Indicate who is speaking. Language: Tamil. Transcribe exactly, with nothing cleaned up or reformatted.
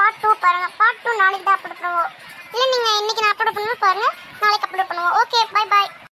Speaker 1: பார்ட் டூ பாருங்க. பார்ட் டூ நாளைக்கு தான் அப்லோட் பண்ணுவோம். இல்லை நீங்கள் இன்னைக்கு நான் அப்லோட் பண்ணுவோம் பாருங்க, நாளைக்கு அப்லோட் பண்ணுவோம். ஓகே, பை பாய்.